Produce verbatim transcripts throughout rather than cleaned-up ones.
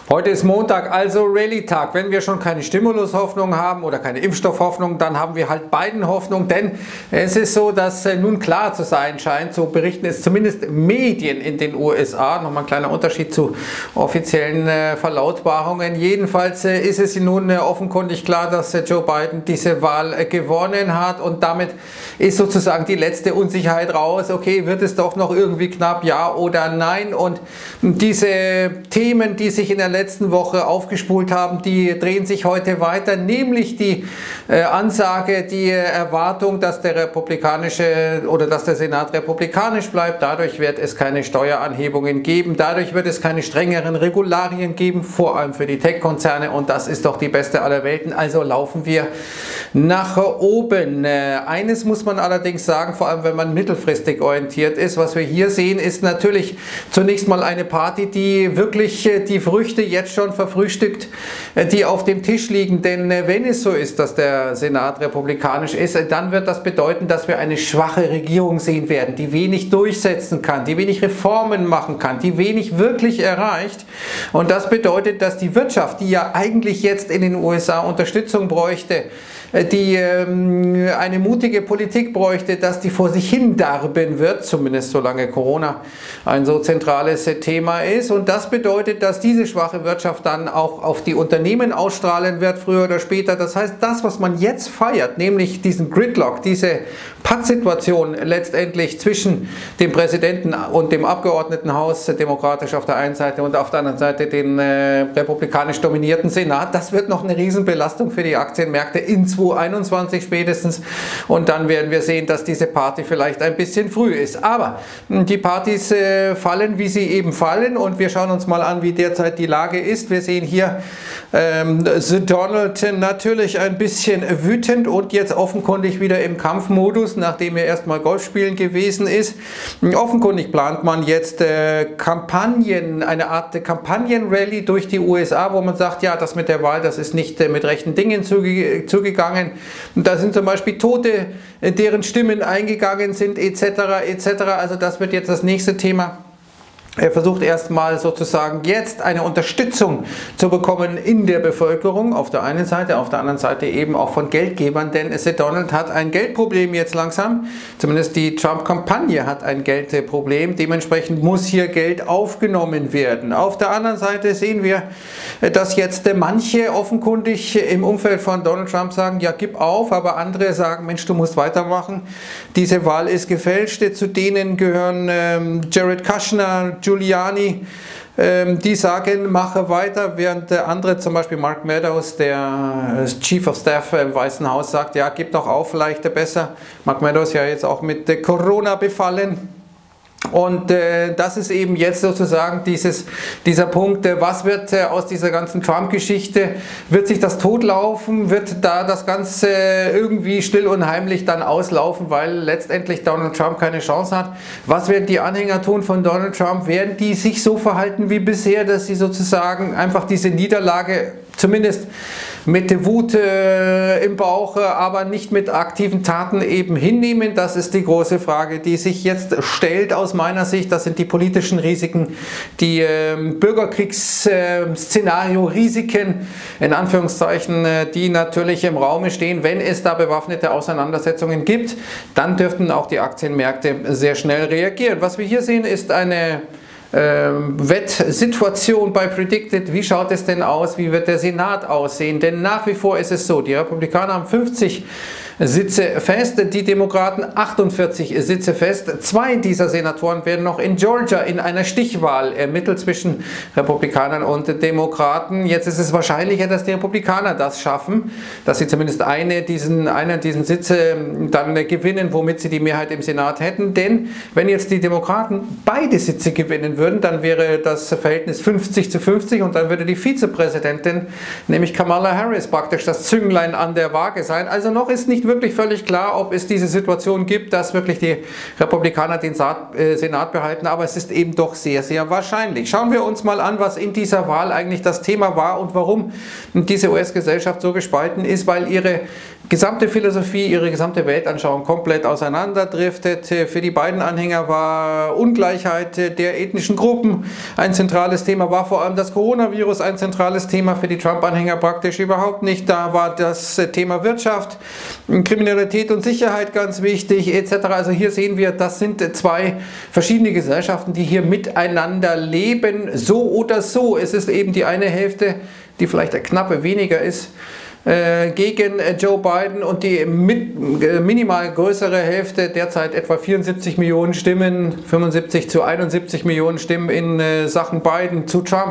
Heute ist Montag, also Rallye-Tag. Wenn wir schon keine Stimulus-Hoffnung haben oder keine Impfstoff-Hoffnung, dann haben wir halt Biden-Hoffnung, denn es ist so, dass nun klar zu sein scheint, so berichten es zumindest Medien in den U S A, nochmal ein kleiner Unterschied zu offiziellen äh, Verlautbarungen. Jedenfalls äh, ist es nun äh, offenkundig klar, dass äh, Joe Biden diese Wahl äh, gewonnen hat und damit ist sozusagen die letzte Unsicherheit raus. Okay, wird es doch noch irgendwie knapp, ja oder nein? Und diese Themen, die sich in der letzten Woche aufgespult haben, die drehen sich heute weiter, nämlich die äh, Ansage, die Erwartung, dass der republikanische oder dass der Senat republikanisch bleibt. Dadurch wird es keine Steueranhebungen geben, dadurch wird es keine strengeren Regularien geben, vor allem für die Tech-Konzerne, und das ist doch die beste aller Welten. Also laufen wir nach oben. Äh, eines muss man allerdings sagen, vor allem wenn man mittelfristig orientiert ist, was wir hier sehen, ist natürlich zunächst mal eine Party, die wirklich äh, die Früchte jetzt schon verfrühstückt, die auf dem Tisch liegen, denn wenn es so ist, dass der Senat republikanisch ist, dann wird das bedeuten, dass wir eine schwache Regierung sehen werden, die wenig durchsetzen kann, die wenig Reformen machen kann, die wenig wirklich erreicht, und das bedeutet, dass die Wirtschaft, die ja eigentlich jetzt in den U S A Unterstützung bräuchte, die ähm, eine mutige Politik bräuchte, dass die vor sich hin darben wird, zumindest solange Corona ein so zentrales äh, Thema ist. Und das bedeutet, dass diese schwache Wirtschaft dann auch auf die Unternehmen ausstrahlen wird, früher oder später. Das heißt, das, was man jetzt feiert, nämlich diesen Gridlock, diese Pattsituation letztendlich zwischen dem Präsidenten und dem Abgeordnetenhaus, demokratisch auf der einen Seite und auf der anderen Seite den äh, republikanisch dominierten Senat, das wird noch eine Riesenbelastung für die Aktienmärkte in zweitausendeinundzwanzig spätestens, und dann werden wir sehen, dass diese Party vielleicht ein bisschen früh ist. Aber die Partys äh, fallen, wie sie eben fallen, und wir schauen uns mal an, wie derzeit die Lage ist. Wir sehen hier ähm, The Donald natürlich ein bisschen wütend und jetzt offenkundig wieder im Kampfmodus, nachdem er erstmal Golf spielen gewesen ist. Offenkundig plant man jetzt äh, Kampagnen, eine Art Kampagnenrally durch die U S A, wo man sagt, ja, das mit der Wahl, das ist nicht äh, mit rechten Dingen zuge zugegangen. Da sind zum Beispiel Tote, äh, deren Stimmen eingegangen sind, et cetera et cetera. Also das wird jetzt das nächste Thema. Er versucht erstmal sozusagen jetzt eine Unterstützung zu bekommen in der Bevölkerung, auf der einen Seite, auf der anderen Seite eben auch von Geldgebern, denn Donald hat ein Geldproblem jetzt langsam, zumindest die Trump-Kampagne hat ein Geldproblem, dementsprechend muss hier Geld aufgenommen werden. Auf der anderen Seite sehen wir, dass jetzt manche offenkundig im Umfeld von Donald Trump sagen, ja, gib auf, aber andere sagen, Mensch, du musst weitermachen, diese Wahl ist gefälscht. Zu denen gehören ähm, Jared Kushner, Giuliani, ähm, die sagen, mache weiter, während der andere, zum Beispiel Mark Meadows, der äh, Chief of Staff im Weißen Haus, sagt, ja, gib doch auf, vielleicht besser. Mark Meadows ja jetzt auch mit äh, Corona befallen. Und äh, das ist eben jetzt sozusagen dieses, dieser Punkt, äh, was wird äh, aus dieser ganzen Trump-Geschichte, wird sich das totlaufen, wird da das Ganze irgendwie still und heimlich dann auslaufen, weil letztendlich Donald Trump keine Chance hat. Was werden die Anhänger tun von Donald Trump? Werden die sich so verhalten wie bisher, dass sie sozusagen einfach diese Niederlage zumindest mit Wut äh, im Bauch, aber nicht mit aktiven Taten eben hinnehmen? Das ist die große Frage, die sich jetzt stellt aus meiner Sicht. Das sind die politischen Risiken, die äh, Bürgerkriegsszenario-Risiken, in Anführungszeichen, äh, die natürlich im Raume stehen. Wenn es da bewaffnete Auseinandersetzungen gibt, dann dürften auch die Aktienmärkte sehr schnell reagieren. Was wir hier sehen, ist eine Ähm, Wettsituation bei Predicted. Wie schaut es denn aus? Wie wird der Senat aussehen? Denn nach wie vor ist es so, die Republikaner haben fünfzig Sitze fest, die Demokraten achtundvierzig Sitze fest. Zwei dieser Senatoren werden noch in Georgia in einer Stichwahl ermittelt zwischen Republikanern und Demokraten. Jetzt ist es wahrscheinlicher, dass die Republikaner das schaffen, dass sie zumindest eine diesen, einen diesen Sitze dann gewinnen, womit sie die Mehrheit im Senat hätten. Denn wenn jetzt die Demokraten beide Sitze gewinnen würden, dann wäre das Verhältnis fünfzig zu fünfzig und dann würde die Vizepräsidentin, nämlich Kamala Harris, praktisch das Zünglein an der Waage sein. Also noch ist nicht wirklich völlig klar, ob es diese Situation gibt, dass wirklich die Republikaner den Senat behalten, aber es ist eben doch sehr, sehr wahrscheinlich. Schauen wir uns mal an, was in dieser Wahl eigentlich das Thema war und warum diese U S-Gesellschaft so gespalten ist, weil ihre gesamte Philosophie, ihre gesamte Weltanschauung komplett auseinanderdriftet. Für die beiden Anhänger war Ungleichheit der ethnischen Gruppen ein zentrales Thema, war vor allem das Coronavirus ein zentrales Thema, für die Trump-Anhänger praktisch überhaupt nicht. Da war das Thema Wirtschaft, Kriminalität und Sicherheit ganz wichtig, et cetera. Also hier sehen wir, das sind zwei verschiedene Gesellschaften, die hier miteinander leben, so oder so. Es ist eben die eine Hälfte, die vielleicht eine knappe weniger ist, gegen Joe Biden und die minimal größere Hälfte, derzeit etwa vierundsiebzig Millionen Stimmen, fünfundsiebzig zu einundsiebzig Millionen Stimmen in Sachen Biden zu Trump.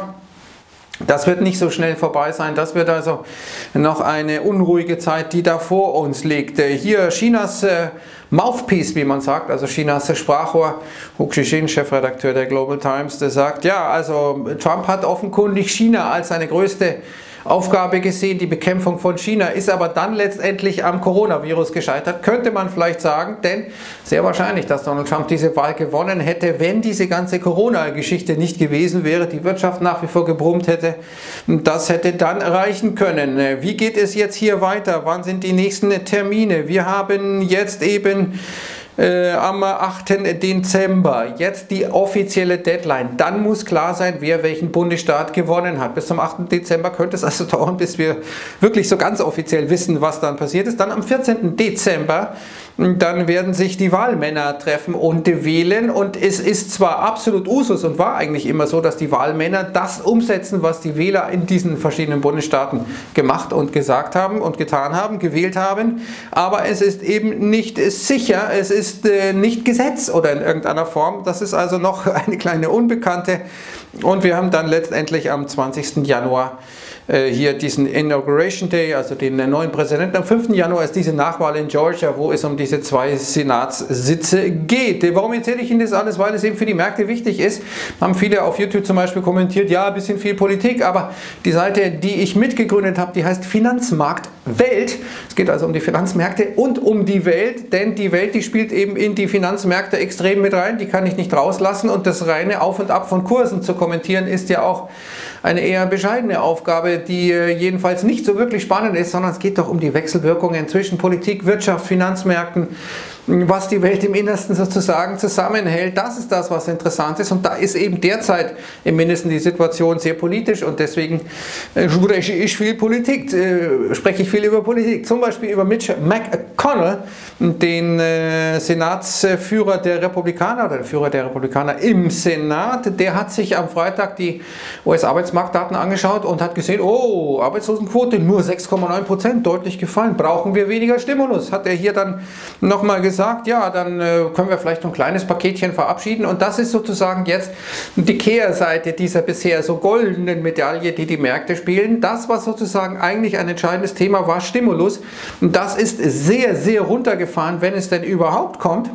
Das wird nicht so schnell vorbei sein, das wird also noch eine unruhige Zeit, die da vor uns liegt. Hier Chinas Mouthpiece, wie man sagt, also Chinas Sprachrohr, Hu Xijin, Chefredakteur der Global Times, der sagt, ja, also Trump hat offenkundig China als seine größte Aufgabe gesehen, die Bekämpfung von China, ist aber dann letztendlich am Coronavirus gescheitert, könnte man vielleicht sagen, denn sehr wahrscheinlich, dass Donald Trump diese Wahl gewonnen hätte, wenn diese ganze Corona-Geschichte nicht gewesen wäre, die Wirtschaft nach wie vor gebrummt hätte, das hätte dann reichen können. Wie geht es jetzt hier weiter? Wann sind die nächsten Termine? Wir haben jetzt eben Äh, am achten Dezember, jetzt die offizielle Deadline. Dann muss klar sein, wer welchen Bundesstaat gewonnen hat. Bis zum achten Dezember könnte es also dauern, bis wir wirklich so ganz offiziell wissen, was dann passiert ist. Dann am vierzehnten Dezember, dann werden sich die Wahlmänner treffen und wählen. Und es ist zwar absolut Usus und war eigentlich immer so, dass die Wahlmänner das umsetzen, was die Wähler in diesen verschiedenen Bundesstaaten gemacht und gesagt haben und getan haben, gewählt haben, aber es ist eben nicht sicher, es ist ist nicht Gesetz oder in irgendeiner Form. Das ist also noch eine kleine Unbekannte. Und wir haben dann letztendlich am zwanzigsten Januar äh, hier diesen Inauguration Day, also den neuen Präsidenten. Am fünften Januar ist diese Nachwahl in Georgia, wo es um diese zwei Senatssitze geht. Warum erzähle ich Ihnen das alles? Weil es eben für die Märkte wichtig ist. Haben viele auf YouTube zum Beispiel kommentiert, ja, ein bisschen viel Politik, aber die Seite, die ich mitgegründet habe, die heißt Finanzmarkt Welt. Es geht also um die Finanzmärkte und um die Welt, denn die Welt, die spielt eben in die Finanzmärkte extrem mit rein, die kann ich nicht rauslassen und das reine Auf und Ab von Kursen zu kommentieren ist ja auch eine eher bescheidene Aufgabe, die jedenfalls nicht so wirklich spannend ist, sondern es geht doch um die Wechselwirkungen zwischen Politik, Wirtschaft, Finanzmärkten, was die Welt im Innersten sozusagen zusammenhält. Das ist das, was interessant ist und da ist eben derzeit im Mindesten die Situation sehr politisch und deswegen spreche ich viel Politik, äh, spreche ich viel über Politik, zum Beispiel über Mitch McConnell, den äh, Senatsführer der Republikaner oder der Führer der Republikaner im Senat. Der hat sich am Freitag die U S-Arbeitsmarktdaten angeschaut und hat gesehen, oh, Arbeitslosenquote nur sechs Komma neun Prozent, deutlich gefallen, brauchen wir weniger Stimulus, hat er hier dann nochmal gesagt. gesagt, ja, dann äh, können wir vielleicht ein kleines Paketchen verabschieden und das ist sozusagen jetzt die Kehrseite dieser bisher so goldenen Medaille, die die Märkte spielen. Das, was sozusagen eigentlich ein entscheidendes Thema war, Stimulus, das ist sehr, sehr runtergefahren, wenn es denn überhaupt kommt.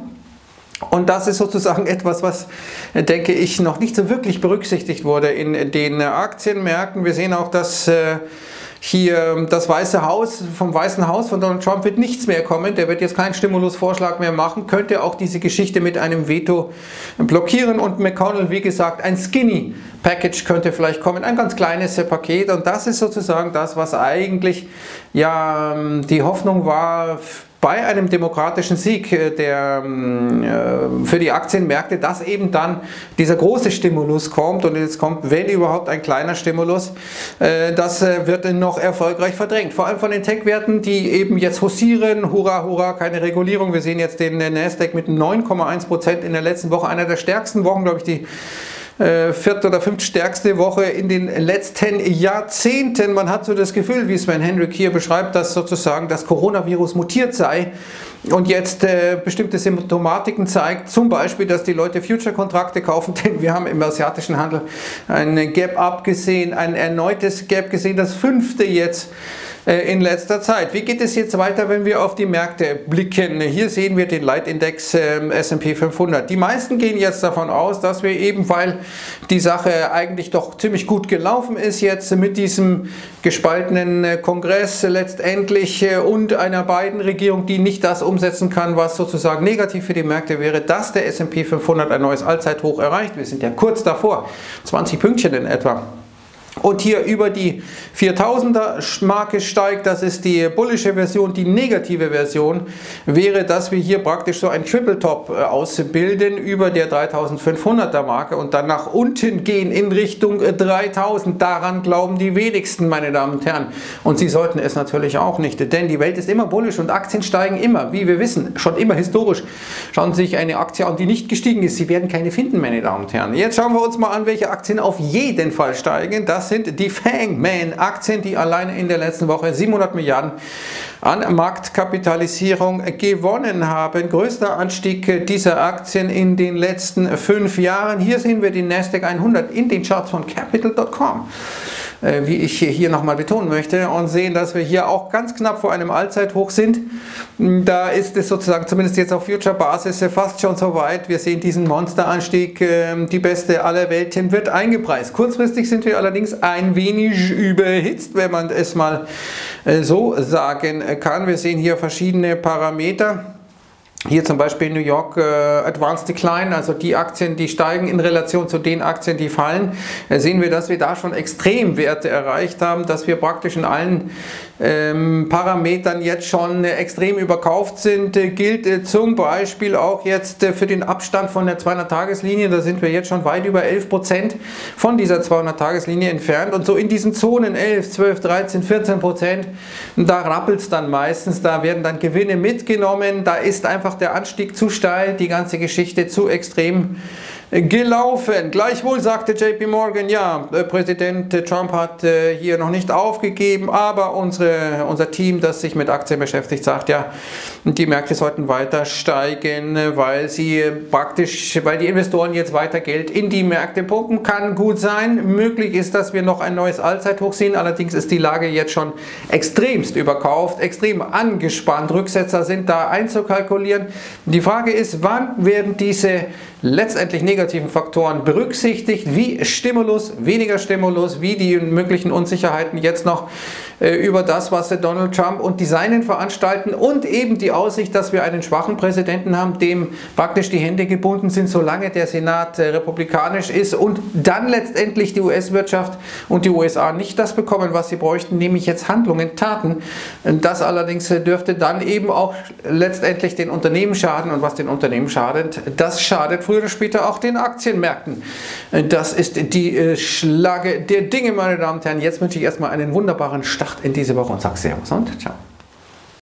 Und das ist sozusagen etwas, was, denke ich, noch nicht so wirklich berücksichtigt wurde in den Aktienmärkten. Wir sehen auch, dass äh, hier das Weiße Haus, vom Weißen Haus von Donald Trump wird nichts mehr kommen, der wird jetzt keinen Stimulusvorschlag mehr machen, könnte auch diese Geschichte mit einem Veto blockieren und McConnell, wie gesagt, ein Skinny Package könnte vielleicht kommen, ein ganz kleines Paket und das ist sozusagen das, was eigentlich ja die Hoffnung war bei einem demokratischen Sieg der, äh, für die Aktienmärkte, dass eben dann dieser große Stimulus kommt und jetzt kommt, wenn überhaupt, ein kleiner Stimulus, äh, das äh, wird noch erfolgreich verdrängt. Vor allem von den Tech-Werten, die eben jetzt haussieren, hurra, hurra, keine Regulierung. Wir sehen jetzt den Nasdaq mit neun Komma eins Prozent in der letzten Woche, einer der stärksten Wochen, glaube ich, die vierte oder fünftstärkste Woche in den letzten Jahrzehnten. Man hat so das Gefühl, wie Sven Henrik hier beschreibt, dass sozusagen das Coronavirus mutiert sei und jetzt äh, bestimmte Symptomatiken zeigt, zum Beispiel, dass die Leute Future-Kontrakte kaufen, denn wir haben im asiatischen Handel ein Gap-Up gesehen, ein erneutes Gap gesehen, das fünfte jetzt in letzter Zeit. Wie geht es jetzt weiter, wenn wir auf die Märkte blicken? Hier sehen wir den Leitindex äh, S und P fünfhundert. Die meisten gehen jetzt davon aus, dass wir eben, weil die Sache eigentlich doch ziemlich gut gelaufen ist, jetzt mit diesem gespaltenen äh, Kongress letztendlich äh, und einer Biden-Regierung, die nicht das umsetzen kann, was sozusagen negativ für die Märkte wäre, dass der S und P fünfhundert ein neues Allzeithoch erreicht. Wir sind ja kurz davor, zwanzig Pünktchen in etwa. und hier über die viertausender Marke steigt, das ist die bullische Version. Die negative Version wäre, dass wir hier praktisch so ein Triple Top ausbilden über der dreitausendfünfhunderter Marke und dann nach unten gehen in Richtung dreitausend. Daran glauben die wenigsten, meine Damen und Herren. Und Sie sollten es natürlich auch nicht, denn die Welt ist immer bullisch und Aktien steigen immer, wie wir wissen, schon immer historisch. Schauen Sie sich eine Aktie an, die nicht gestiegen ist. Sie werden keine finden, meine Damen und Herren. Jetzt schauen wir uns mal an, welche Aktien auf jeden Fall steigen. Das sind die Fangman-Aktien, die alleine in der letzten Woche siebenhundert Milliarden an Marktkapitalisierung gewonnen haben. Größter Anstieg dieser Aktien in den letzten fünf Jahren. Hier sehen wir den Nasdaq hundert in den Charts von Capital Punkt com. Wie ich hier nochmal betonen möchte, und sehen, dass wir hier auch ganz knapp vor einem Allzeithoch sind. Da ist es sozusagen, zumindest jetzt auf Future-Basis, fast schon so weit. Wir sehen diesen Monsteranstieg, die beste aller Welten wird eingepreist. Kurzfristig sind wir allerdings ein wenig überhitzt, wenn man es mal so sagen kann. Wir sehen hier verschiedene Parameter. Hier zum Beispiel New York äh, Advanced Decline, also die Aktien, die steigen in Relation zu den Aktien, die fallen. Äh, sehen wir, dass wir da schon Extremwerte erreicht haben, dass wir praktisch in allen ähm, Parametern jetzt schon äh, extrem überkauft sind. Äh, gilt äh, zum Beispiel auch jetzt äh, für den Abstand von der zweihundert-Tages-Linie. Da sind wir jetzt schon weit über elf Prozent von dieser zweihundert-Tages-Linie entfernt. Und so in diesen Zonen elf, zwölf, dreizehn, vierzehn Prozent, da rappelt es dann meistens, da werden dann Gewinne mitgenommen. Da ist einfach der Anstieg zu steil, die ganze Geschichte zu extrem gelaufen. Gleichwohl sagte J P Morgan, ja, Präsident Trump hat hier noch nicht aufgegeben, aber unsere, unser Team, das sich mit Aktien beschäftigt, sagt ja, die Märkte sollten weiter steigen, weil sie praktisch, weil die Investoren jetzt weiter Geld in die Märkte pumpen. Kann gut sein. Möglich ist, dass wir noch ein neues Allzeithoch sehen. Allerdings ist die Lage jetzt schon extremst überkauft, extrem angespannt. Rücksetzer sind da einzukalkulieren. Die Frage ist, wann werden diese letztendlich negativen Faktoren berücksichtigt, wie Stimulus, weniger Stimulus, wie die möglichen Unsicherheiten jetzt noch äh, über das, was Donald Trump und die Seinen veranstalten und eben die Aussicht, dass wir einen schwachen Präsidenten haben, dem praktisch die Hände gebunden sind, solange der Senat äh, republikanisch ist und dann letztendlich die U S-Wirtschaft und die U S A nicht das bekommen, was sie bräuchten, nämlich jetzt Handlungen, Taten. Das allerdings äh, dürfte dann eben auch letztendlich den Unternehmen schaden und was den Unternehmen schadet, das schadet früher oder später auch den Aktienmärkten. Das ist die äh, Lage der Dinge, meine Damen und Herren. Jetzt wünsche ich erstmal einen wunderbaren Start in diese Woche und sage Servus und ciao.